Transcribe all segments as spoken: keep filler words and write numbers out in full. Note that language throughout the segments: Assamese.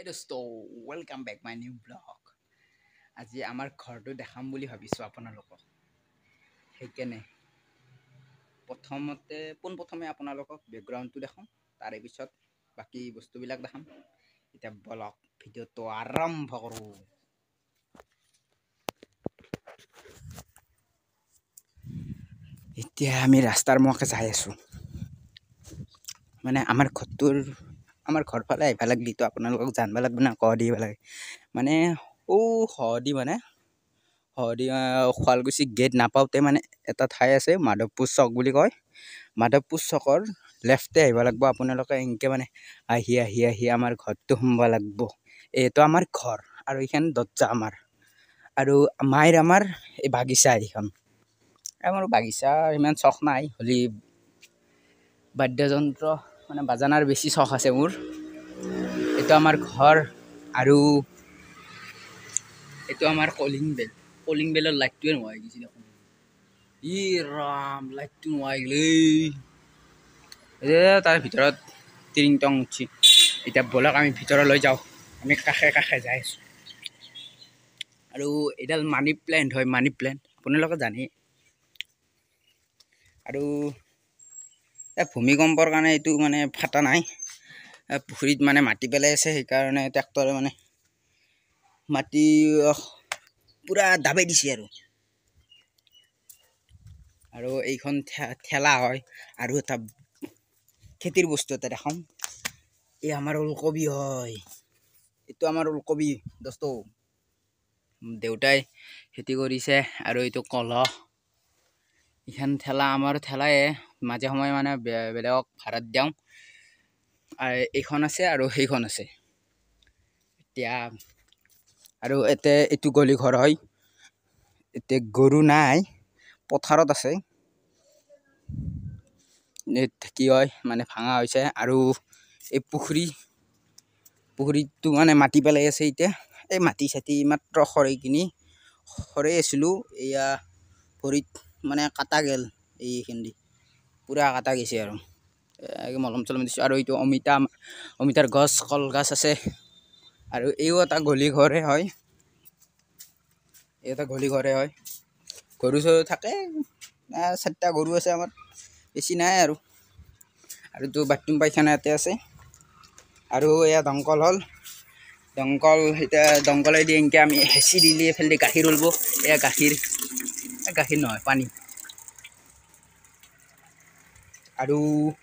Hey dosto, welcome back my new vlog. আজি আমাৰ ঘৰটো দেখাম বুলি ভাবিছো আপোনালোকক। সেইকাৰণে প্ৰথমতে পোন প্ৰথমে আপোনালোকক বেকগ্ৰাউণ্ডটো দেখাম, তাৰে পিছত বাকি বস্তুবিলাক দেখাম। এতিয়া বলক ভিডিঅ'টো আৰম্ভ কৰো। এতিয়া আমি ৰাস্তাৰ মুখে যাই আছো। মানে আমাৰ ঘৰটোৰ আমাৰ ঘৰ ফালে আহিব লাগিলে তো আপোনালোকক জানবা লাগব না, ক দিব লাগে মানে ও হদি মানে হদি শুৱালকুছি গেট নাপাওঁতে মানে এটা ঠাই আছে, মাধৱপুৰ চক বুলি কয়। মাধৱপুৰ চকৰ লেফটে আহিব লাগব আপোনালোকে। এনেকৈ মানে আহি আহি আহি আমাৰ ঘৰটো সোমবা লাগব। এইটো আমাৰ ঘৰ আৰু এইখন দৰ্জা আমাৰ, আৰু মায়ের আমাৰ এই বাগিচা। এইখন আমার বাগিচা ইমান চখ নাই, হলি বাদ্যযন্ত্ৰ মানে বাজানাৰ বেছি চখ আছে মোৰ। এইটো আমাৰ ঘৰ আৰু এইটো আমাৰ কলিং বেল। কলিং বেলৰ লাইটটোৱে নোহোৱা হৈ গৈছে দেখোন। ই ৰাম, লাইটটো নোহোৱা হৈ গ'ল। এই তাৰ ভিতৰত টিৰিং টং উঠছি। এতিয়া বলক আমি ভিতৰলৈ যাওঁ। আমি কাষে কাষে যাই আছোঁ। আৰু এইডাল মানি প্লেণ্ট হয়, মানি প্লেণ্ট আপোনালোকে জানে। আৰু এই ভূমিকম্পৰ কাৰণে এইটো মানে ফাটা নাই, পুখুৰীত মানে মাটি পেলাই আছে। সেইকাৰণে ট্ৰেক্টৰে মানে মাটি পুৰা দাবাই দিছে। আৰু আৰু এইখন ঠেলা হয়। আৰু এটা খেতিৰ বস্তু এটা দেখাম। এই আমাৰ ওলকবি হয়, এইটো আমাৰ ওলকবি দোস্ত। দেউতাই খেতি কৰিছে। আৰু এইটো কলহ। এইখন ঠেলা আমাৰ ঠেলায়ে, মাজে সময়ে মানে বেলেগক ভাড়াত দিওঁ। এইখন আছে আৰু সেইখন আছে। এতিয়া আৰু এতে এইটো গলি ঘৰ হয়। এতিয়া গৰু নাই, পথাৰত আছে। কি হয় মানে ভাঙা হৈছে। আৰু এই পুখুৰী পুখুৰীটো মানে মাটি পেলাই আছে। এতিয়া এই মাটি চাটি মাত্ৰ খৰাই কিনি খৰাই আছিলোঁ। এয়া ভৰিত মানে কাটা গেল, এইখিনি পুৰা কাটা গৈছে। আৰু মলম চলম দিছোঁ। আৰু এইটো অমিতা অমিতাৰ গছ, কলগছ আছে। আৰু এইও এটা গলি ঘৰে হয়, এই এটা গলি ঘৰে হয়। গৰু চৰু থাকে, চাৰিটা গৰু আছে আমাৰ, বেছি নাই। আৰু আৰুতো বাথৰুম পাইখানা ইয়াতে আছে। আৰু এয়া দমকল হ'ল, দমকল এতিয়া দমকলেদি এনেকৈ আমি হেঁচি দিলে এইফালেদি গাখীৰ ওলাব। এয়া গাখীৰ, গাখীৰ নহয় পানী। আৰু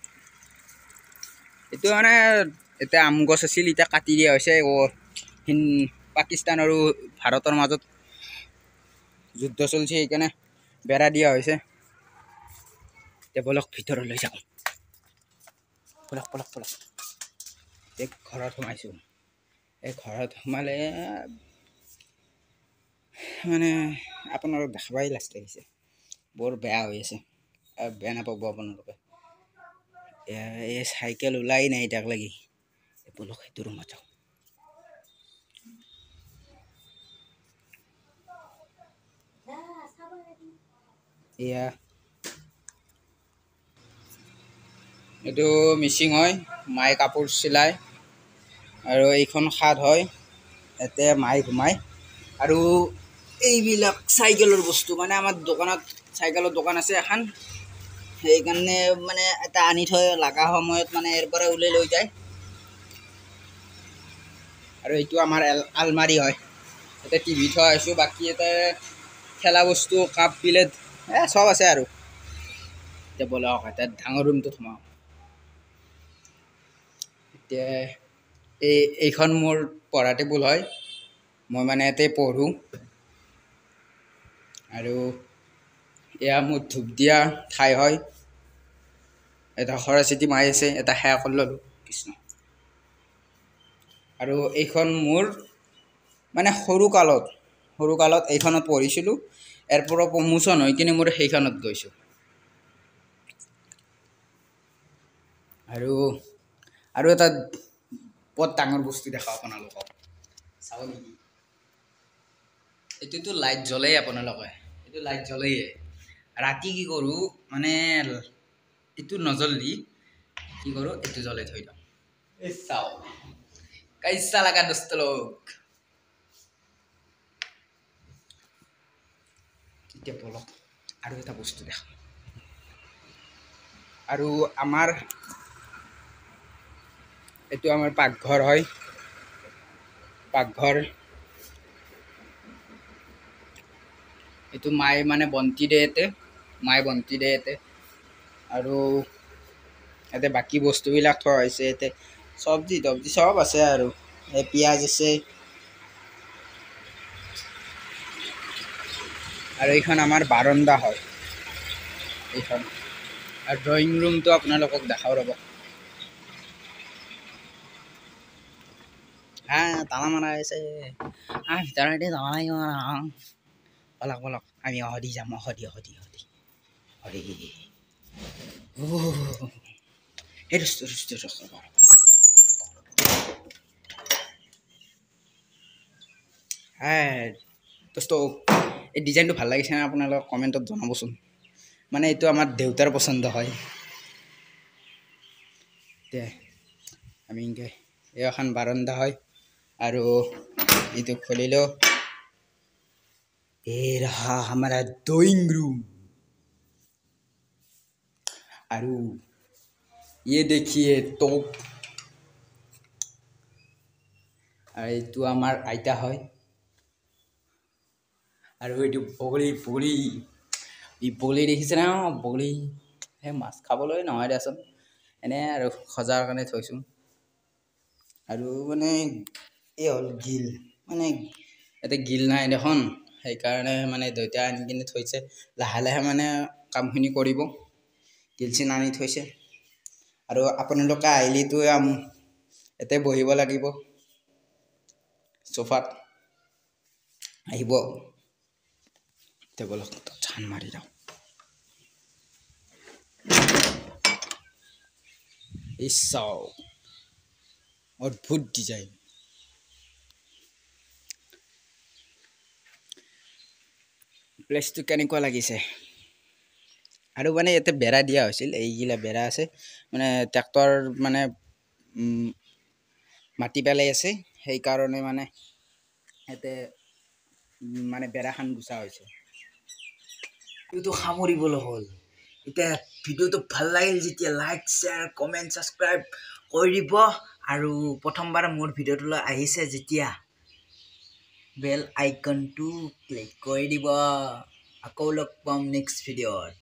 এইটো মানে এতিয়া আম গছ আছিল, এতিয়া কাটি দিয়া হৈছে। পাকিস্তান আৰু ভাৰতৰ মাজত যুদ্ধ চলিছে, সেইকাৰণে বেৰা দিয়া হৈছে। এতিয়া বলক ভিতৰলৈ যাওঁ। পলক পলক পলক এই ঘৰত সোমাইছোঁ। এই ঘৰত সোমালে মানে আপোনালোক দেখাবাই লাজ লাগিছে, বৰ বেয়া হৈ আছে। বেয়া নাপাব আপোনালোকে। এই চাইকেল ওলাই নাই তাক লাগি। বলক সেইটো ৰুমত যাওঁ। এয়া এইটো মিচিং হয়, মায়ে কাপোৰ চিলায়। আৰু এইখন খাট হয়, ইয়াতে মায়ে ঘুমায়। আৰু এইবিলাক চাইকেলৰ বস্তু, মানে আমাৰ দোকানত চাইকেলৰ দোকান আছে এখন, সেইকাৰণে মানে এটা আনি থৈ লগা সময়ত মানে ইয়াৰ পৰা ওলাই লৈ যায়। আৰু এইটো আমাৰ আলমাৰি হয়, ইয়াতে টিভি থোৱা হৈছোঁ। বাকী ইয়াতে খেলা বস্তু, কাপ প্লেট এই চব আছে। আৰু এতিয়া বলক এতিয়া ডাঙৰ ৰুমটোত সোমাওঁ। এতিয়া এই এইখন মোৰ পঢ়া টেবুল হয়, মই মানে ইয়াতে পঢ়োঁ। আৰু এয়া মোৰ ধূপ দিয়া ঠাই হয়। এটা খৰা চিটি মাৰি আছে, এটা সেৱা কৰি ল'লোঁ কৃষ্ণ। আৰু এইখন মোৰ মানে সৰু কালত সৰু কালত এইখনত পঢ়িছিলোঁ। ইয়াৰ পৰা প্ৰমোশ্যন হৈ কিনে মোৰ সেইখনত গৈছোঁ। আৰু আৰু এটা বৰ ডাঙৰ বস্তু দেখাওঁ আপোনালোকক, চাব নেকি? এইটোতো লাইট জ্বলেই, আপোনালোকে এইটো লাইট জ্বলেয়ে। ৰাতি কি কৰোঁ মানে, এইটো নজ্বললি কি কৰোঁ, এইটো জ্বলাই থৈ দিওঁ। এই চাওক, कैसा लगा दोस्तों लोग এতিয়া বলক আৰু এটা বস্তু দেখা আৰু আমাৰ এইটো আমাৰ পাকঘৰ হয় পাকঘৰ এইটো মায়ে মানে বন্তি দিয়ে ইয়াতে মায়ে বন্তি দিয়ে ইয়াতে আৰু ইয়াতে বাকী বস্তুবিলাক থোৱা হৈছে ইয়াতে চব্জি তব্জি চব আছে আৰু এই পিঁয়াজ আছে আৰু এইখন আমাৰ বাৰান্দা হয় এইখন আৰু ড্ৰয়িং ৰুমটো আপোনালোকক দেখাও ৰ'ব হা তালা মাৰা আছে আ ভিতৰতে যাব লাগিব বলক বলক আমি অহদি যাম অহদি অহদি অহদি অহদি এই দোস্ত দোস্ত দোস্ত হ্যাঁ দোস্ত এই ডিজাইনটো ভাল লাগিছে না আপোনালোকক কমেণ্টত জনাবচোন মানে এইটো আমাৰ দেউতাৰ পচন্দ হয় দে আমি ইনকে এই এখন বাৰান্দা হয় আৰু এইটো খুলিলো ये रहा हमारा ड्राइंग रूम आरु ये देखिए टॉप और तो हमार आइता है और ये बगली बगली ये बगली देखिছে না बगली হে মাছ খাবলৈ নহয় দেচোন এনে আৰু খজাৰ কাৰণে থৈছো আৰু মানে এই হল গিল মানে এতে গিল নাই দেখোন সেই কাৰণে মানে দুইটা আনি কিনে থৈছে লাহে লাহে মানে কামখিনি কৰিব গিলছি আনি থৈছে আৰু আপোনালোকে আহিলেতো এতে বহিব লাগিব সোফাত আহিব টেবুলত ছান মাৰি দাও ইসাও অদ্ভুত ডিজাইন প্লেসটো কেনেকুৱা লাগিছে আৰু মানে এতে বেৰা দিয়া হৈছিল এইগিলা বেৰা আছে মানে ট্ৰাক্টৰ মানে মাটি পেলাই আছে সেই কাৰণে মানে এতে মানে বেৰাখান গুছা হৈছে ইটো সামৰিবলৈ হল এটা ভিডিওটো ভাল লাগিল যেতিয়া লাইক শেয়াৰ কমেন্ট সাবস্ক্ৰাইব কৰি দিব আৰু প্ৰথমবাৰ মোৰ ভিডিওটো আহিছে যেতিয়া বেল আইকনটো ক্লিক কৰি দিব আকৌ লগ পাম নেক্সট ভিডিওত